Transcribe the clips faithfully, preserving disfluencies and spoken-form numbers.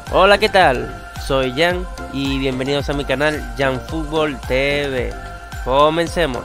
Hola, ¿qué tal? Soy Jan y bienvenidos a mi canal Jan Fútbol T V. Comencemos.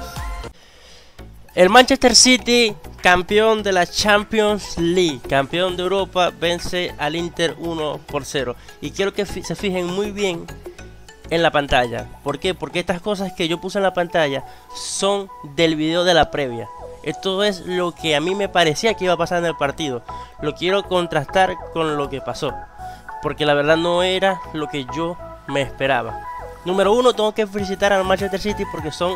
El Manchester City, campeón de la Champions League, campeón de Europa, vence al Inter uno por cero. Y quiero que se fijen muy bien en la pantalla. ¿Por qué? Porque estas cosas que yo puse en la pantalla son del video de la previa. Esto es lo que a mí me parecía que iba a pasar en el partido. Lo quiero contrastar con lo que pasó, porque la verdad no era lo que yo me esperaba. Número uno, tengo que felicitar al Manchester City porque son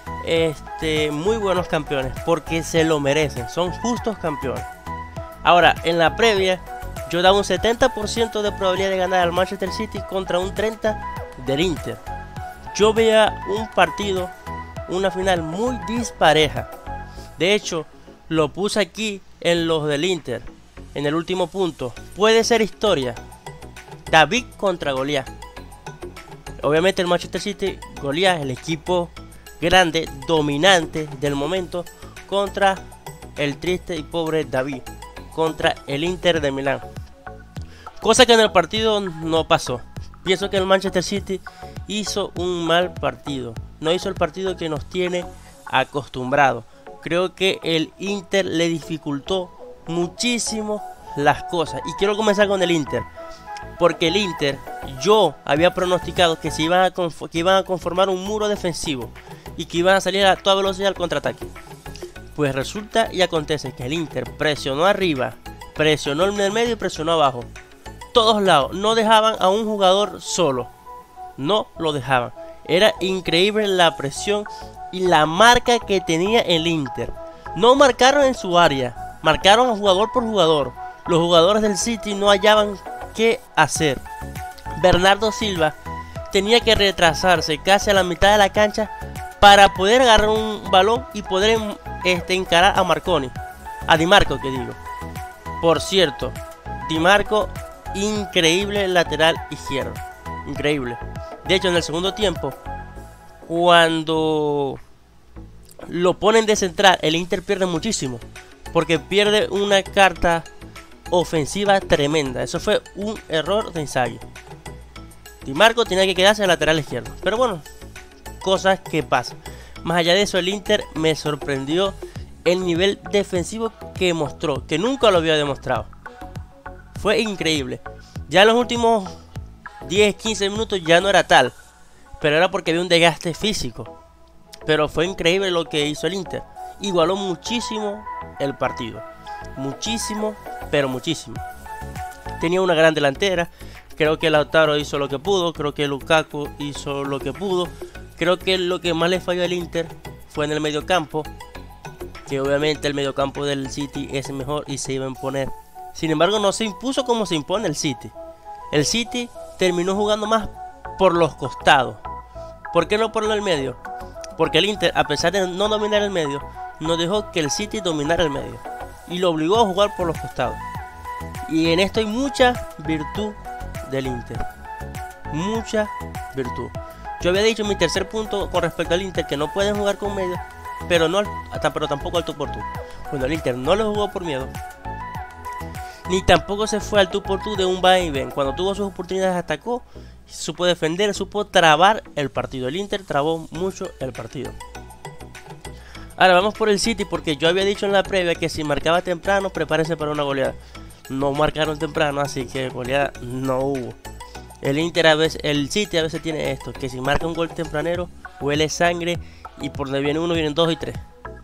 este, muy buenos campeones, porque se lo merecen, son justos campeones. Ahora, en la previa, yo daba un setenta por ciento de probabilidad de ganar al Manchester City contra un treinta por ciento del Inter. Yo veía un partido, una final muy dispareja. De hecho, lo puse aquí en los del Inter, en el último punto. Puede ser historia. David contra Goliat. Obviamente el Manchester City, Goliat, el equipo grande, dominante del momento, contra el triste y pobre David, contra el Inter de Milán. Cosa que en el partido no pasó. Pienso que el Manchester City hizo un mal partido. No hizo el partido que nos tiene acostumbrados. Creo que el Inter le dificultó muchísimo las cosas. Y quiero comenzar con el Inter, porque el Inter, yo había pronosticado que se iban a, que iban a conformar un muro defensivo y que iban a salir a toda velocidad al contraataque. Pues resulta y acontece que el Inter presionó arriba, presionó en el medio y presionó abajo. Todos lados, no dejaban a un jugador solo. No lo dejaban. Era increíble la presión y la marca que tenía el Inter. No marcaron en su área, marcaron a jugador por jugador. Los jugadores del City no hallaban qué hacer. Bernardo Silva tenía que retrasarse casi a la mitad de la cancha para poder agarrar un balón y poder este, encarar a Marconi, a Di Marco, que digo. Por cierto, Di Marco, increíble lateral izquierdo, increíble. De hecho, en el segundo tiempo, cuando lo ponen de central, el Inter pierde muchísimo, porque pierde una carta ofensiva tremenda. Eso fue un error de Inzaghi. Di Marco tenía que quedarse en el lateral izquierdo, pero bueno, cosas que pasan. Más allá de eso, el Inter me sorprendió el nivel defensivo que mostró, que nunca lo había demostrado. Fue increíble. Ya en los últimos diez quince minutos ya no era tal, pero era porque había un desgaste físico. Pero fue increíble lo que hizo el Inter. Igualó muchísimo el partido. Muchísimo, pero muchísimo. Tenía una gran delantera. Creo que Lautaro hizo lo que pudo. Creo que Lukaku hizo lo que pudo. Creo que lo que más le falló al Inter fue en el mediocampo, que obviamente el mediocampo del City es mejor y se iba a imponer. Sin embargo, no se impuso como se impone el City. El City terminó jugando más por los costados. ¿Por qué no por el medio? Porque el Inter, a pesar de no dominar el medio, no dejó que el City dominara el medio y lo obligó a jugar por los costados. Y en esto hay mucha virtud del Inter. Mucha virtud. Yo había dicho en mi tercer punto con respecto al Inter que no pueden jugar con medio, pero, no, pero tampoco al tú por tú. Bueno, el Inter no lo jugó por miedo, ni tampoco se fue al tú por tú de un va y ven. Cuando tuvo sus oportunidades atacó, supo defender, supo trabar el partido. El Inter trabó mucho el partido. Ahora vamos por el City, porque yo había dicho en la previa que si marcaba temprano, prepárese para una goleada. No marcaron temprano, así que goleada no hubo. El Inter a veces, el City a veces tiene esto, que si marca un gol tempranero, huele sangre y por donde viene uno vienen dos y tres.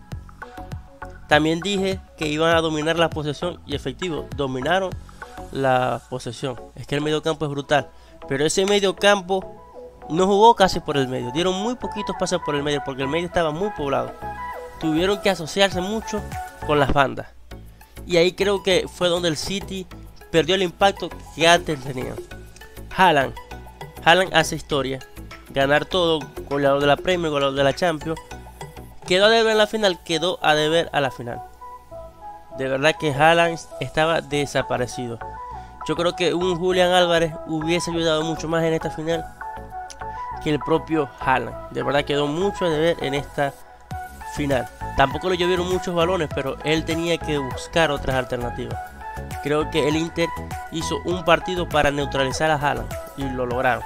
También dije que iban a dominar la posesión y efectivo, dominaron la posesión. Es que el mediocampo es brutal, pero ese mediocampo no jugó casi por el medio. Dieron muy poquitos pases por el medio porque el medio estaba muy poblado. Tuvieron que asociarse mucho con las bandas. Y ahí creo que fue donde el City perdió el impacto que antes tenían. Haaland. Haaland hace historia. Ganar todo, goleador de la Premier, goleador de la Champions. Quedó a deber en la final, quedó a deber a la final. De verdad que Haaland estaba desaparecido. Yo creo que un Julián Álvarez hubiese ayudado mucho más en esta final que el propio Haaland. De verdad quedó mucho a deber en esta final. Tampoco le llovieron muchos balones, pero él tenía que buscar otras alternativas. Creo que el Inter hizo un partido para neutralizar a Haaland y lo lograron.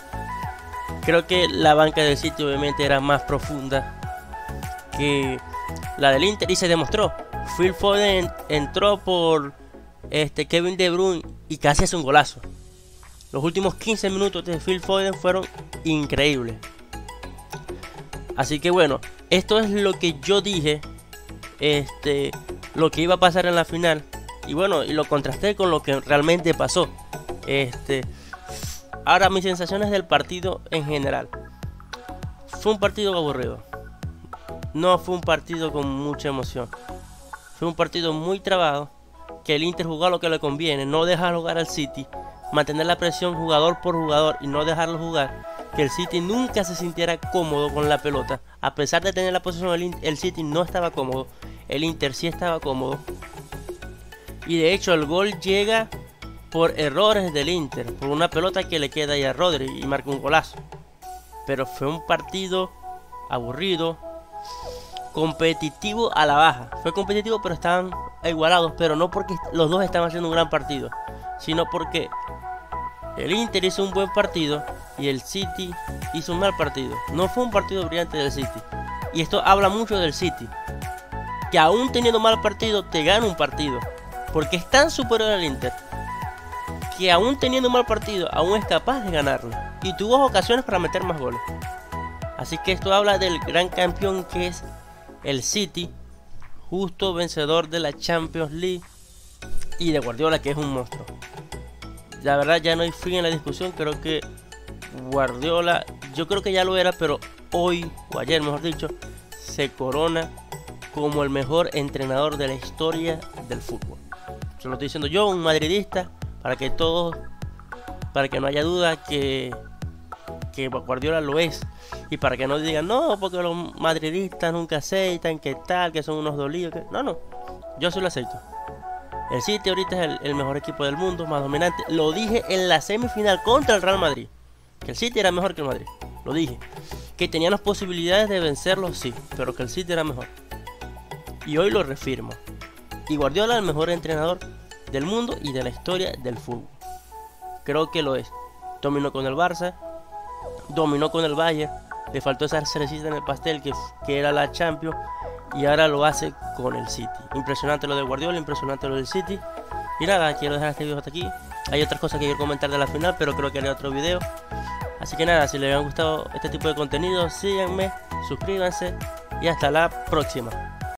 Creo que la banca del City obviamente era más profunda que la del Inter y se demostró. Phil Foden entró por este Kevin De Bruyne y casi hace un golazo. Los últimos quince minutos de Phil Foden fueron increíbles. Así que bueno, esto es lo que yo dije, este, lo que iba a pasar en la final. Y bueno, y lo contrasté con lo que realmente pasó. Este, ahora mis sensaciones del partido en general. Fue un partido aburrido. No fue un partido con mucha emoción. Fue un partido muy trabado. Que el Inter jugó a lo que le conviene. No dejar jugar al City. Mantener la presión jugador por jugador y no dejarlo jugar. Que el City nunca se sintiera cómodo con la pelota. A pesar de tener la posición, el, el City no estaba cómodo. El Inter sí estaba cómodo. Y de hecho el gol llega por errores del Inter. Por una pelota que le queda ahí a Rodri y marca un golazo. Pero fue un partido aburrido. Competitivo a la baja. Fue competitivo pero estaban igualados. Pero no porque los dos estaban haciendo un gran partido. Sino porque el Inter hizo un buen partido y el City hizo un mal partido. No fue un partido brillante del City. Y esto habla mucho del City. Que aún teniendo mal partido te gana un partido. Porque es tan superior al Inter. Que aún teniendo un mal partido aún es capaz de ganarlo. Y tuvo ocasiones para meter más goles. Así que esto habla del gran campeón que es el City. Justo vencedor de la Champions League. Y de Guardiola, que es un monstruo. La verdad ya no hay fin en la discusión. Creo que Guardiola, yo creo que ya lo era, pero hoy, o ayer mejor dicho, se corona como el mejor entrenador de la historia del fútbol. Se lo estoy diciendo yo, un madridista, para que todos, para que no haya duda que, que Guardiola lo es. Y para que no digan, no, porque los madridistas nunca aceitan, que tal, que son unos dolidos. Que... No, no, yo sí lo acepto. El City ahorita es el, el mejor equipo del mundo, más dominante. Lo dije en la semifinal contra el Real Madrid. Que el City era mejor que el Madrid. Lo dije. Que tenían las posibilidades de vencerlo, sí. Pero que el City era mejor. Y hoy lo refirmo. Y Guardiola es el mejor entrenador del mundo y de la historia del fútbol. Creo que lo es. Dominó con el Barça. Dominó con el Bayern. Le faltó esa cerecita en el pastel que, que era la Champions. Y ahora lo hace con el City. Impresionante lo de Guardiola, impresionante lo del City. Y nada, quiero dejar este video hasta aquí. Hay otras cosas que quiero comentar de la final, pero creo que haré otro video. Así que nada, si les ha gustado este tipo de contenido, síganme, suscríbanse y hasta la próxima.